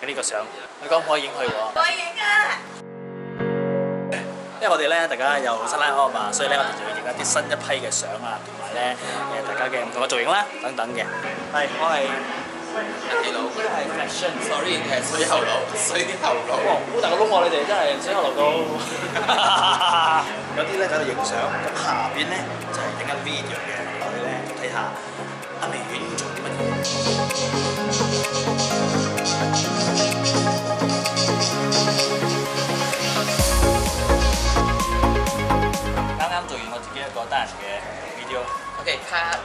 嘅呢個相，你可唔可以影佢喎？ 我影啊！ 因為我哋咧大家又新拉開嘛，所以咧我哋就要影一啲新一批嘅相啊，同埋咧大家嘅唔同嘅造型啦，等等嘅。係，我係基佬， 呢個係 fashion。Sorry， 係水喉佬，水喉佬。 哇！好大個窿喎，你哋真係水喉佬到。有啲咧就喺度影相，咁下邊咧就係影緊 video 嘅。我哋咧睇下阿美遠做啲乜嘢。啱啱做完我自己一個單人嘅 video。 OK， cut。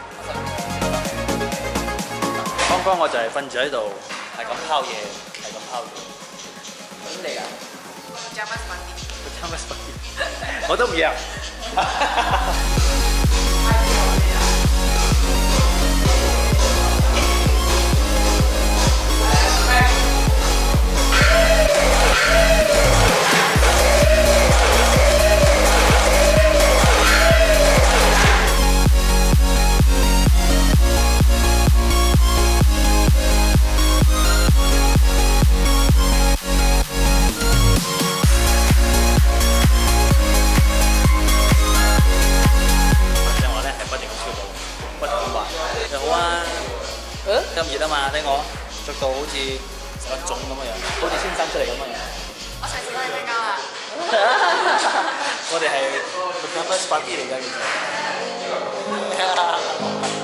剛剛我就係瞓住喺度，係咁拋嘢，係咁拋嘢。 咁嚟啊！ 加班飯店。 加乜乜嘢？我都唔要。咁熱啊嘛，聽我着到好似成個粽咁嘅樣，好似先生出嚟咁嘅樣。 我上次幫你瞓覺啦。 我哋係 Japan Party 嚟㗎，其實。